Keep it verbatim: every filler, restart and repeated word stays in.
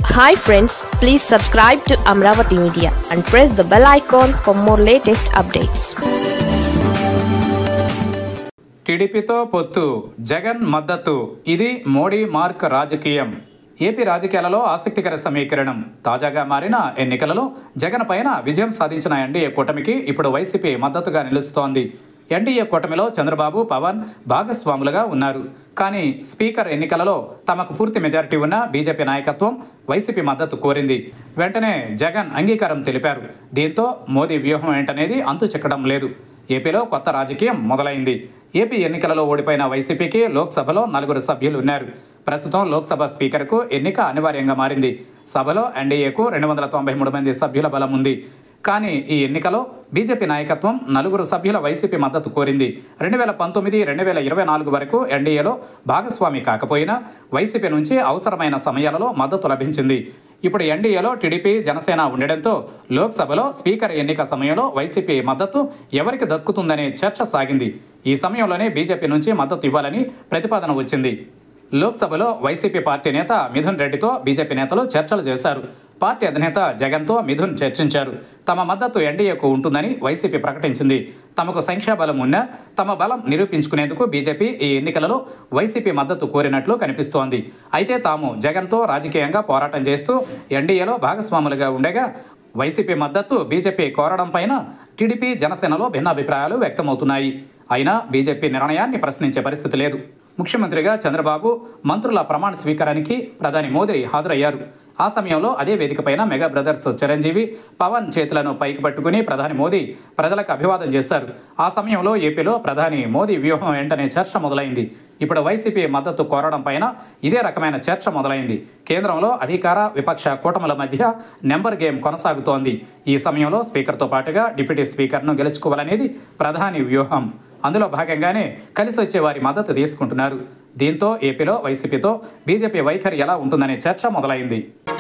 Hi friends, please subscribe to Amravati Media and press the bell icon for more latest updates. టీడీపీతో పొత్తు, జగన్ మద్దతు, ఇది Modi mark రాజకీయం. AP రాజకీయాలలో ఆసక్తికర సమీకరణం. తాజాగా మారిన ఎన్నికలలో జగన్ పైన విజయం సాధించిన ఎన్డీఏ కూటమికి ఇప్పుడు వైసీపీ మద్దతుగా నిలుస్తోంది. ఎన్డీఏ కూటమిలో చంద్రబాబు, పవన్ భాగస్వాములుగా ఉన్నారు. కానీ స్పీకర్ ఎన్నికలలో తమకు పూర్తి మెజారిటీ ఉన్న బీజేపీ నాయకత్వం వైసీపీ మద్దతు కోరింది. వెంటనే జగన్ అంగీకారం తెలిపారు. దీంతో మోదీ వ్యూహం ఏంటనేది అంతు చిక్కడం లేదు. ఏపీలో కొత్త రాజకీయం మొదలైంది. ఏపీ ఎన్నికలలో ఓడిపోయిన వైసీపీకి లోక్సభలో నలుగురు సభ్యులు ఉన్నారు. ప్రస్తుతం లోక్సభ స్పీకర్కు ఎన్నిక అనివార్యంగా మారింది. సభలో ఎన్డీఏకు రెండు వందల తొంభై మూడు మంది సభ్యుల బలం ఉంది. కానీ ఈ ఎన్నికలో బీజేపీ నాయకత్వం నలుగురు సభ్యుల వైసీపీ మద్దతు కోరింది. రెండు వేల పంతొమ్మిది రెండు వేల ఇరవై నాలుగు వరకు ఎన్డీఏలో భాగస్వామి కాకపోయినా వైసీపీ నుంచి అవసరమైన సమయాలలో మద్దతు లభించింది. ఇప్పుడు ఎన్డీఏలో టీడీపీ, జనసేన ఉండడంతో లోక్సభలో స్పీకర్ ఎన్నిక సమయంలో వైసీపీ మద్దతు ఎవరికి దక్కుతుందనే చర్చ సాగింది. ఈ సమయంలోనే బీజేపీ నుంచి మద్దతు ఇవ్వాలని ప్రతిపాదన వచ్చింది. లోక్సభలో వైసీపీ పార్టీ నేత మిథున్ రెడ్డితో బీజేపీ నేతలు చర్చలు చేశారు. పార్టీ అధినేత జగన్తో మిథున్ చర్చించారు. తమ మద్దతు ఎన్డీఏకు ఉంటుందని వైసీపీ ప్రకటించింది. తమకు సంఖ్యాబలం ఉన్నా తమ బలం నిరూపించుకునేందుకు బీజేపీ ఈ ఎన్నికలలో వైసీపీ మద్దతు కోరినట్లు కనిపిస్తోంది. అయితే తాము జగన్తో రాజకీయంగా పోరాటం చేస్తూ ఎన్డీఏలో భాగస్వాములుగా ఉండగా వైసీపీ మద్దతు బీజేపీ కోరడం పైన టీడీపీ, జనసేనలో భిన్నాభిప్రాయాలు వ్యక్తమవుతున్నాయి. అయినా బీజేపీ నిర్ణయాన్ని ప్రశ్నించే పరిస్థితి లేదు. ముఖ్యమంత్రిగా చంద్రబాబు, మంత్రుల ప్రమాణ స్వీకారానికి ప్రధాని మోదీ హాజరయ్యారు. ఆ సమయంలో అదే వేదికపైన మెగా బ్రదర్స్ చిరంజీవి, పవన్ చేతులను పైకి పట్టుకుని ప్రధాని మోదీ ప్రజలకు అభివాదం చేశారు. ఆ సమయంలో ఏపీలో ప్రధాని మోదీ వ్యూహం ఏంటనే చర్చ మొదలైంది. ఇప్పుడు వైసీపీ మద్దతు కోరడం పైన ఇదే రకమైన చర్చ మొదలైంది. కేంద్రంలో అధికార, విపక్ష కూటముల మధ్య నెంబర్ గేమ్ కొనసాగుతోంది. ఈ సమయంలో స్పీకర్తో పాటుగా డిప్యూటీ స్పీకర్ను గెలుచుకోవాలనేది ప్రధాని వ్యూహం. అందులో భాగంగానే కలిసి వచ్చే వారి మద్దతు తీసుకుంటున్నారు. దీంతో ఏపీలో వైసీపీతో బీజేపీ వైఖరి ఎలా ఉంటుందనే చర్చ మొదలైంది.